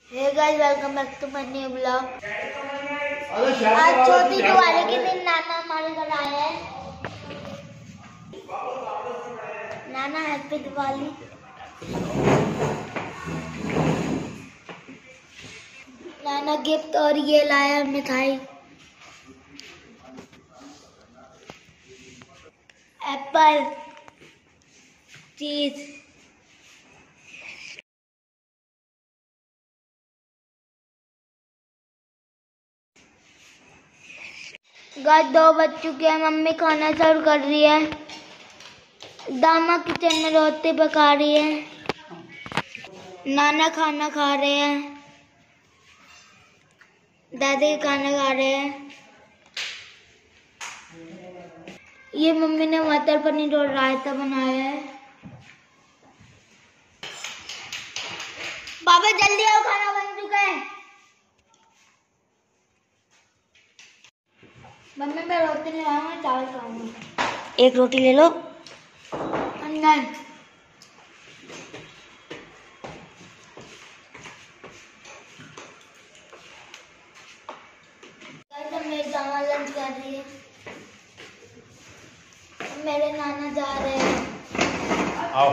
Hey guys, welcome back to my new blog. आज छोटी दिवाली के दिन नाना हमारे घर आए हैं। नाना हैप्पी दिवाली। नाना गिफ्ट और ये लाया मिठाई, एप्पल, चीज। गाइस 2 बज चुके हैं, मम्मी खाना सर्व कर रही है। दामा किचन में रोटी पका रही है। नाना खाना खा रहे हैं। दादी खाना खा रहे हैं। ये मम्मी ने मटर पनीर और रायता बनाया है। बाबा जल्दी आओ, खाना बन चुका है। मम्मी मैं रोटी नहीं लाऊंगा, चावल खाऊंगा। एक रोटी ले लो। अंदर मेरी दामा लंच कर रही है। मेरे नाना जा रहे हैं। आओ।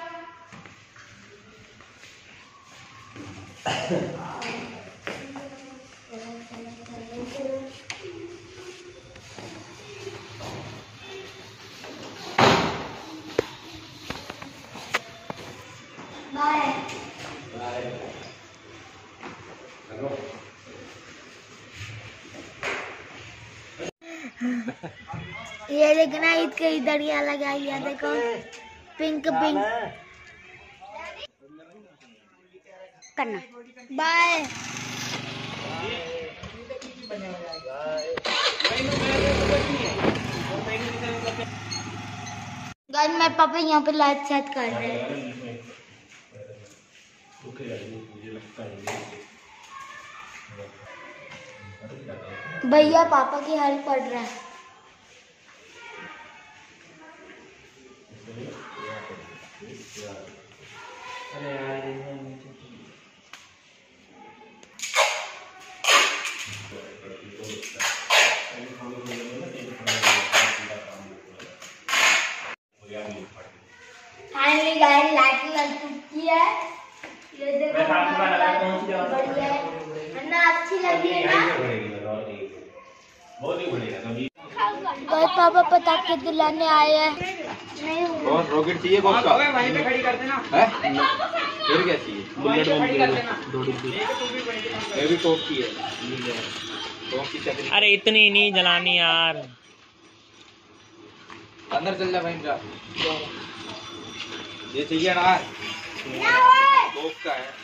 Bye bye. ये देखना, ईद की दरिया लगाई है, देखो पिंक पिंक करना। बाय। गाइस मेरे पापा यहाँ पे लाइट सेट कर रहे हैं। भैया पापा की हेल्प कर रहा है। फाइनली गाइस लाइट लग चुकी है। ये देखो बढ़िया है ना, अच्छी लगी है ना। गाइस पापा पटाखे दिलाने आए हैं। नहीं और रॉकेट चाहिए बॉक्स का, वहीं पे खड़ी कर देना है। फिर क्या चाहिए? बुलेट बम दे दो, 2 डिब्बी। ये भी कोक की है, कोक की चटनी। अरे इतनी नहीं जलानी यार। अंदर चल जा भाई जा। ये चाहिए ना, कोक का है।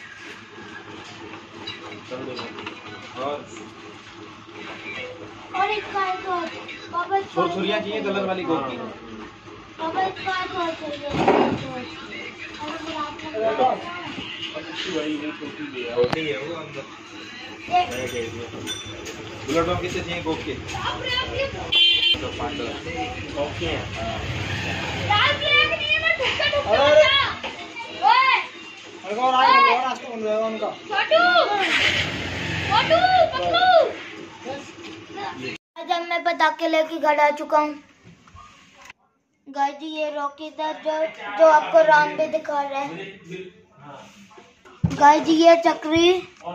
और एक कार को पापा छुरियां चाहिए कलर वाली कोक की। पापा एक कार को चाहिए। छोटी है वो अंदर। बुलेट बम कितने चाहिए कोक के? 5 कोक के हैं। जब मैं पटाखे लेके घर आ चुका हूँ। गाइस जी ये रॉकेट है जो आपको राम पे दिखा रहा है। गाइस जी ये चक्री।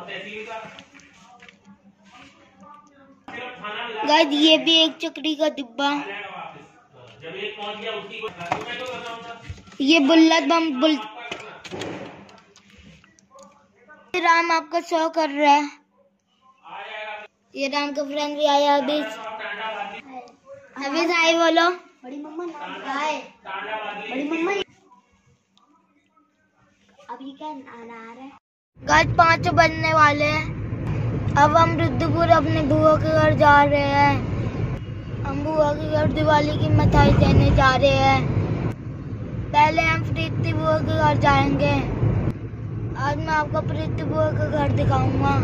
गाइस ये भी एक चक्री का डिब्बा। ये बुलेट बम राम आपको शो कर रहा है। ये राम का फ्रेंड भी आया अभी। हाय बोलो। बड़ी मम्मा हाय। बड़ी मम्मा अभी क्या आना आ रहा है। गाइस 5 बजने वाले हैं। अब हम रुद्रपुर अपने बुआ के घर जा रहे हैं। हम बुआ के घर दिवाली की मिठाई देने जा रहे हैं। पहले हम प्रीति बुआ के घर जाएंगे। आज मैं आपको प्रीति बुआ का घर दिखाऊंगा।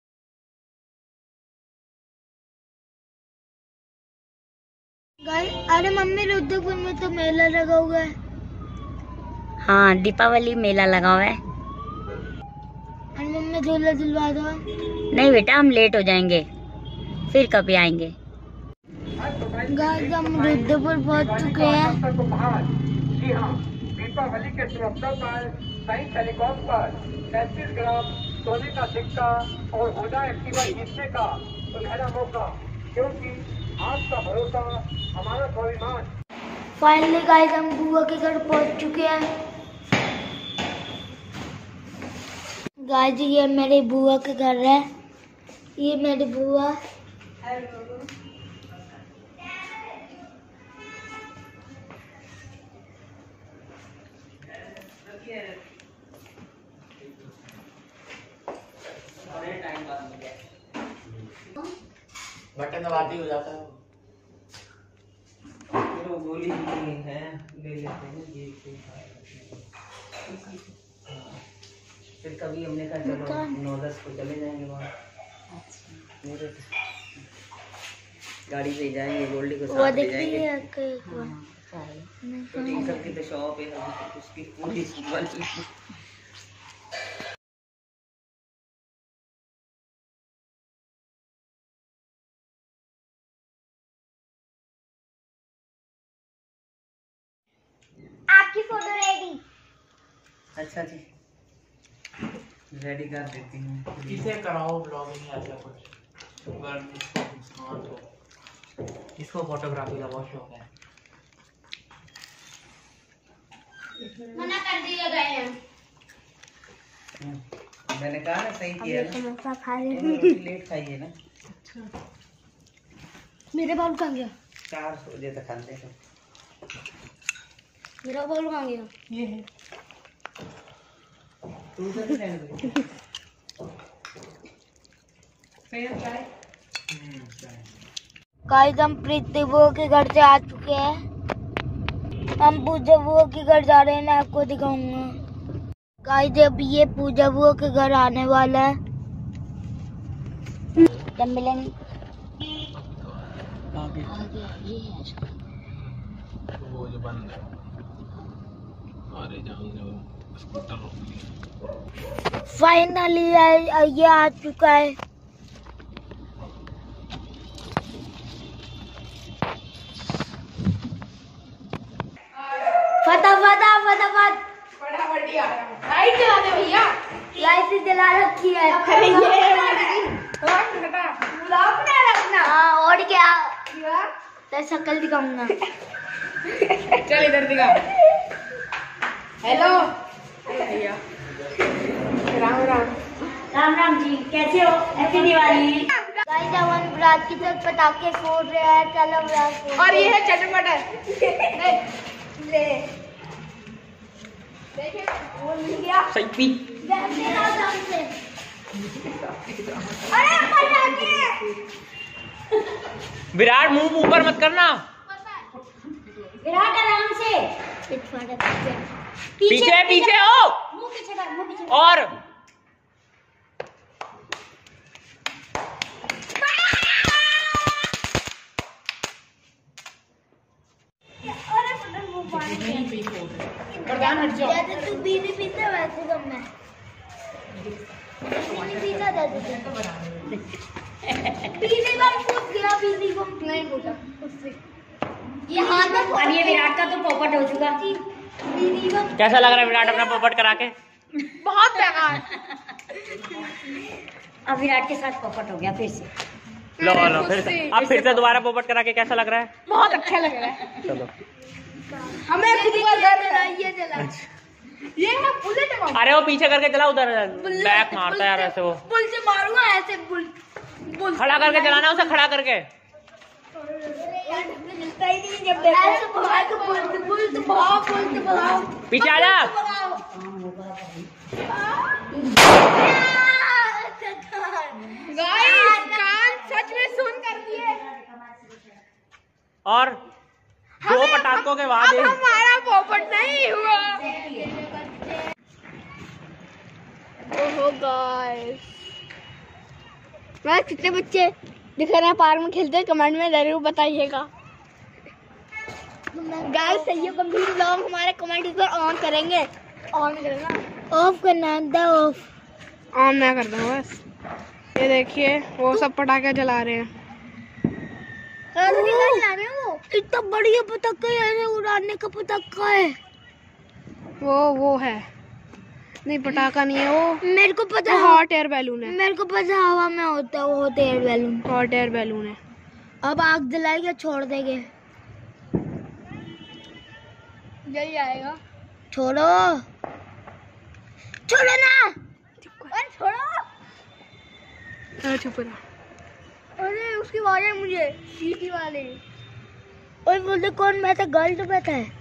गाइस अरे मम्मी रुद्रपुर में तो मेला लगा हुआ है। हाँ, दीपावली मेला लगा हुआ है। अरे मम्मी झूला झुलवा दो। नहीं बेटा, हम लेट हो जाएंगे, फिर कभी आएंगे। गाइस हम रुद्रपुर पहुंच चुके हैं। जी हाँ, दीपावली के शुभ अवसर पर साइंस हेलीकॉप्टर 33 ग्राम सोने का सिक्का और होंडा एक्टिवा जीतने का सुनहरा मौका, क्योंकि आपका भरोसा हमारा स्वाभिमान। फाइनली गाइस हम बुआ के घर पहुंच चुके हैं। गाइस ये मेरी बुआ के घर है। ये मेरी बुआ। बटन दबाते हो जाता है। वो गोली है, ले लेते हैं ये। फिर कभी हमने कहा चलो 9-10 को चले जाएंगे वहाँ। गाड़ी से जाएंगे, गोल्डी को साथ ले जाएंगे। इन सब की तो शॉप है, उसकी पूरी वाली। आपकी फोटो रेडी। अच्छा जी, रेडी कर देती हूँ। इसे कराओ ब्लॉगिंग ऐसा कुछ। इसको फोटोग्राफी का बहुत शौक है। मना कर दिया गया है। मैंने कहा ना, सही किया ना। समोसा खा रहे हैं। रोटी लेट खाइए ना। मेरे बाबू कहाँ गया? 4 बजे तक खाते हैं। मेरा बाबू कहाँ गया? ये है। तू तो नहीं खाएगा। गाइस हम प्रीति बुआ के घर से आ चुके हैं। हम पूजा बुआ के घर जा रहे हैं, मैं आपको दिखाऊंगा। गाइस अब ये पूजा बुआ के घर आने वाला है। जब मिलेंगे वो जो बंद है। अरे फाइनली ये आ चुका है। फटाफट लाइट जला दे भैया। लाइट जला रखी है। अरे ये हाँ, और क्या तेरी शक्ल दिखाऊंगा। चल इधर दिखा। हेलो भैया, राम राम। राम राम जी, कैसे हो? हैप्पी दिवाली। गाइस हम रात की तरफ पटाखे फोड़ रहे हैं। चलो रात को। और ये है चटर मटर। ले देखिए, वो मिल गया। सही। वैसे ना आराम से। अरे पटाखे। विराट मुंह ऊपर मत करना। विराट आराम से। पीछे पीछे हो। मुंह पीछे कर, मुंह पीछे कर। और जैसे तू बीड़ी पीता वैसे कम मैं बीड़ी पीता जैसे बीड़ी बम फूट गया। बीड़ी बम नहीं फूटा उससे। ये हाथ में अब ये विराट का तो पोपट हो चुका। बीड़ी बम कैसा लग रहा है विराट अपना पोपट करा के? बहुत बेकार। अब विराट के साथ पोपट हो गया फिर से। लो फिर से, अब फिर से दोबारा पोपट करा के कैसा लग रहा है? बहुत अच्छा लग रहा है। चलो। हमें खुद का घर ये चला। ये है बुलेट बम। अरे वो पीछे करके चला, उधर बैक मारता है यार ऐसे। वो पुल से मारूंगा ऐसे। बुल खड़ा करके चलाना, उसे खड़ा करके। मिलता ही नहीं जब देखो। ऐसे भाग बुल तो भाग। पीछे आ जा। गाइस कान सच में सुन कर दिए। और 2 पटाखों के बाद अब हमारा पोपट नहीं हुआ। ओहो गाइस, मैं कितने बच्चे दिख रहे हैं पार्क में खेलते हैं, कमेंट में जरूर बताइएगा। गाइस सही है, कंप्लीट व्लॉग हमारे कमेंट पर ऑन करेंगे। ऑन करना, ऑफ करना है, ऑफ। ऑन मैं कर दूँ बस। ये देखिए वो सब पटाखे जला रहे हैं। वो इतना बढ़िया पटाखा है, ऐसे उड़ाने का पटाखा है। वो है नहीं, पटाखा नहीं है वो, मेरे को पता है, हॉट एयर बैलून है। मेरे को पता है हवा में होता है, वो होता है air balloon. Hot air balloon है। अब आग जलाएंगे, छोड़ देंगे। जल जाएगा। छोड़ो, छोड़ो ना, अरे छोड़ो। अरे चुप रहो। अरे उसकी आवाज है मुझे, सीटी वाले। और बोलते कौन बैठा, गर्ल बैठा है।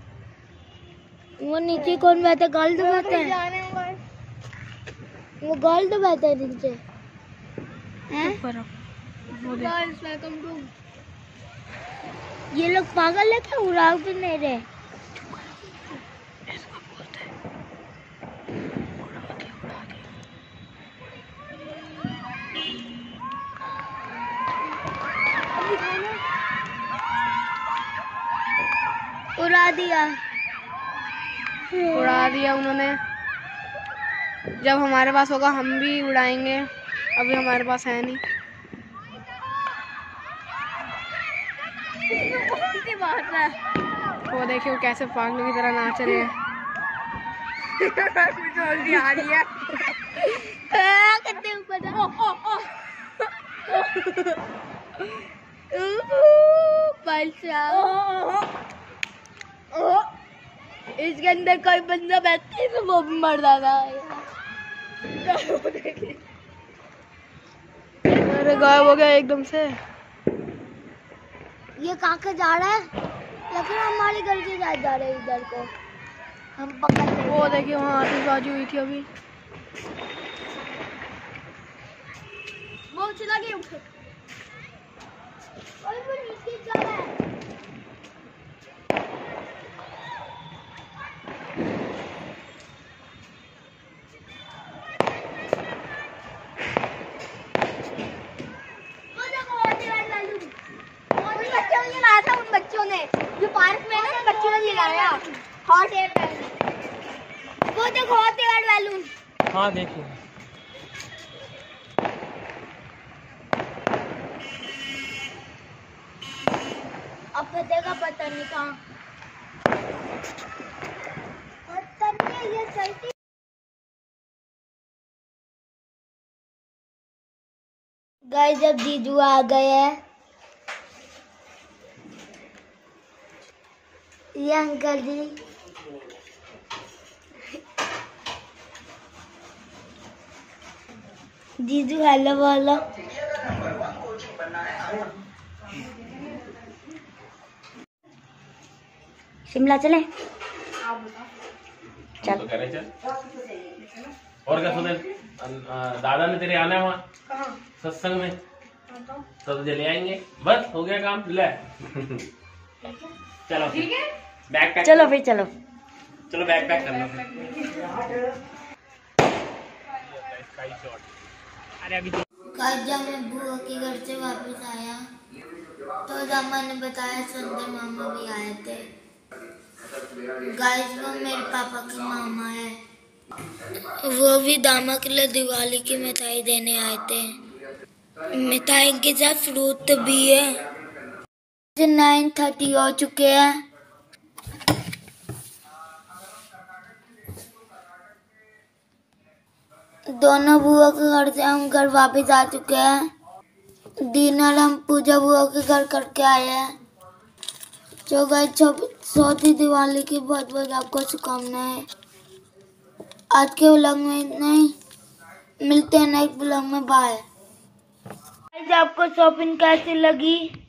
वो नीचे कौन बैठा, गर्ल बैठा है। वो गर्ल बैठा है नीचे। Welcome to. ये लोग पागल है क्या, उड़ा भी नहीं रहे। उड़ा दिया उन्होंने। जब हमारे पास होगा हम भी उड़ाएंगे, अभी हमारे पास है नहीं। वो देखिए वो कैसे पागलों की तरह नाच रहे हैं। आ रही है। इसके अंदर कोई बंदा बैठता है तो वो भी मर जाता है। अरे गायब हो गया एकदम से। ये कहाँ जा रहा है, लेकिन हमारे घर के साथ जा रहे हैं इधर को। हम पकड़ लेंगे। वो देखिए वहाँ आतिशबाजी हुई थी अभी। वो चला गया उठे। और वो नीचे जा रहा है। उन बच्चों ने जो पार्क में ना, बच्चों ने जलाया हॉट एयर बैलून। वो देखो हॉट एयर बैलून। हाँ देखिए। अब फतेगा पता नहीं कहाँ। पता नहीं ये चलती। गाइस जब जीजू आ गए हैं, ये अंकल जी जीजू हेलो बोलो। शिमला चले। चल तो करे चल। और क्या सुने, दादा ने तेरे आना है वहाँ सत्संग में, तो चले आएंगे। बस हो गया काम, ले चलो ठीक है, बैग पैक। चलो फिर चलो। चलो बैग पैक करना। जब मैं बुआ के घर से वापस आया तो दामा ने बताया संजय मामा भी आए थे। गाइस वो मेरे पापा की मामा है, वो भी दामा के लिए दिवाली की मिठाई देने आए थे। मिठाई के साथ फ्रूट भी है। 9:30 हो चुके हैं। दोनों बुआ के घर से हम घर वापस आ चुके हैं। डिनर हम पूजा बुआ के घर करके आए हैं। जो गाइस चौथी दिवाली की बहुत बहुत आपको शुभकामनाएं। आज के व्लॉग में इतना ही, मिलते हैं नेक्स्ट व्लॉग में। बाय। आपको शॉपिंग कैसी लगी